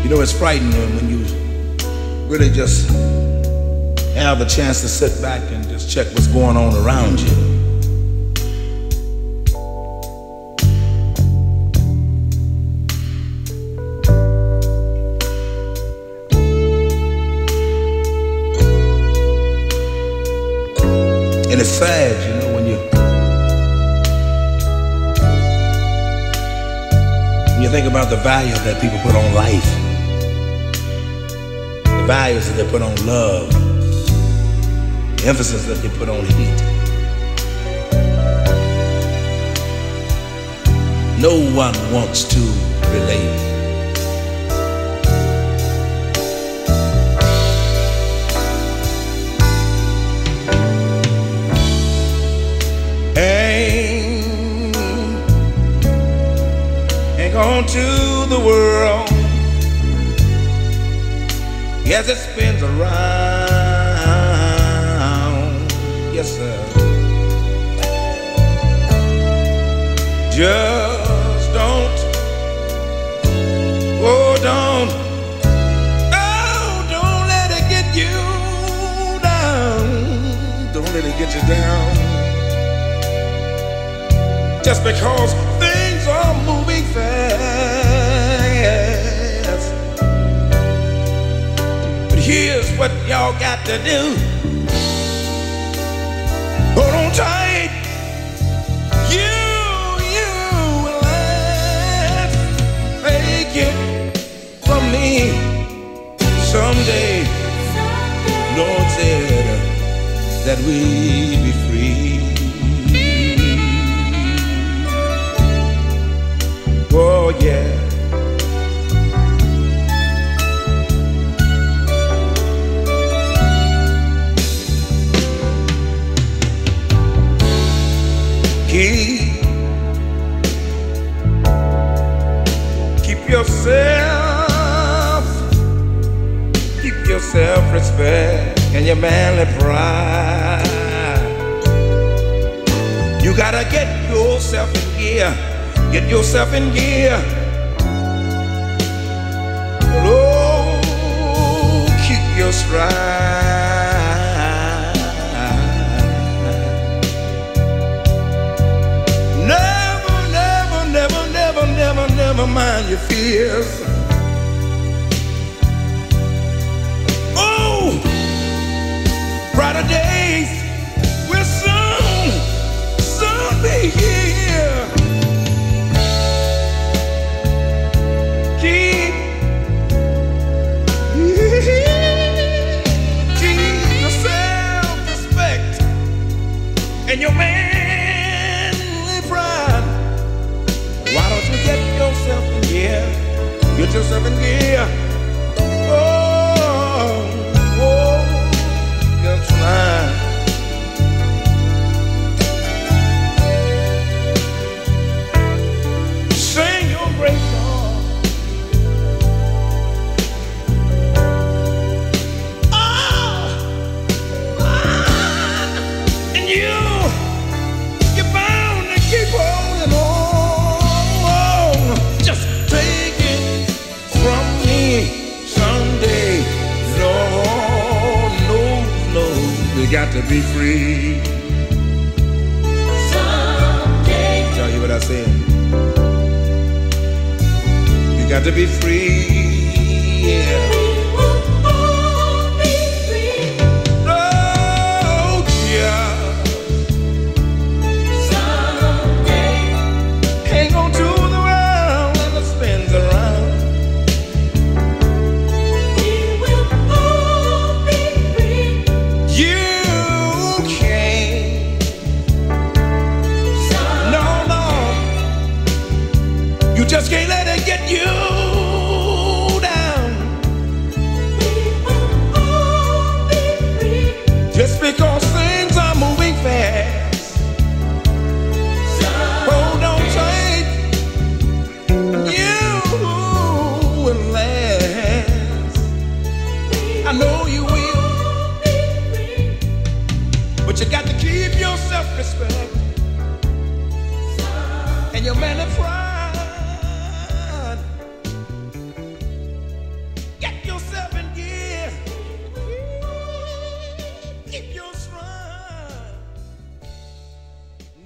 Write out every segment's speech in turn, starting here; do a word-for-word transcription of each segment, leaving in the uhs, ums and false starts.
You know, it's frightening when you really just have the chance to sit back and just check what's going on around you. And it's sad, you know, when you when you think about the value that people put on life, the values that they put on love, the emphasis that they put on hate. No one wants to relate. Ain't, ain't gone to the world. Yes, it spins around. Yes, sir. Just don't, oh, don't, oh, don't let it get you down. Don't let it get you down. Just because things are moving fast. But here's what y'all got to do. Hold on tight. You, you will last. Take it from me someday. Lord said that we be free. Oh yeah. Keep, keep yourself, keep your self-respect and your manly pride. You gotta get yourself in gear. Get yourself in gear. Oh, keep your stride. Never, never, never, never, never, never mind your fears. Oh, brighter days will soon, soon be here. Keep, keep your self-respect and your manly pride. Why don't you get yourself in gear? Get yourself in gear. Oh, oh, just fine. Sing your great song. Got to be free. Someday. Y'all hear what I said? You got to be free. Yeah. We will all be free. Oh, yeah. Someday. Hang on to the world and it spins around. We will all be free. You You just can't let it get you down.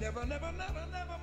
never, never, never, never